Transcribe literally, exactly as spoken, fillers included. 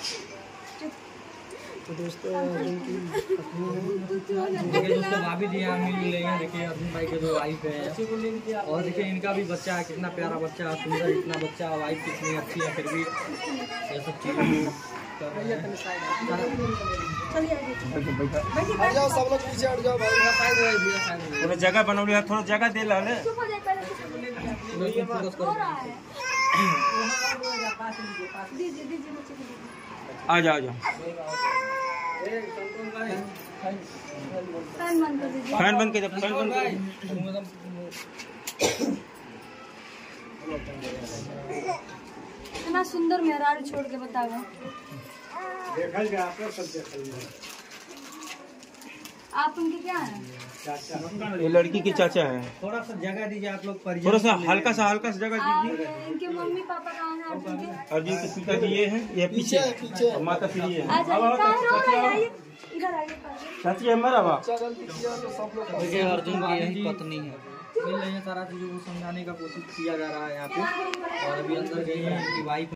तो दोस्तों जिनकी देखिए दोस्तों भाभी जी यहाँ मिल लेंगे। देखिए अर्जुन भाई के जो वाइफ है और देखिए इनका भी बच्चा है, कितना प्यारा बच्चा है, सुंदर इतना बच्चा, वाइफ कितनी अच्छी है, फिर भी ये सब चीज़ें हट जाओ सब लोग पीछे हट जाओ भाई। थोड़ा जगह बनौली है, थोड़ा जगह दे ला ले। आ जाओ आ जाओ। फैन बंद कर दे, फैन बंद कर। इतना सुंदर मेहरारू छोड़ के बताओ। देखल गया आपको सब देखल गया। आप उनके क्या हैं? ये लड़की के चाचा है। थोड़ा सा जगह दीजिए आप लोग, थोड़ा सा हल्का सा हल्का सा जगह आप दीजिए। इनके मम्मी पापा कहाँ हैं? अर्जुन के अर्जुन के पिताजी ये हैं, ये पीछे पीछे और माता श्री है। आ जाइए, कहाँ रो रहे हैं? आइए, इधर आइए। चाची है मेरा बाप। चल पीछे तो सब लोग देखिए अर्जुन की यही पत्नी है। मिल रही है, सारा चीज़ों को समझाने का कोशिश किया जा रहा है यहाँ पे। और अभी अंदर गई है इनकी वाइफ।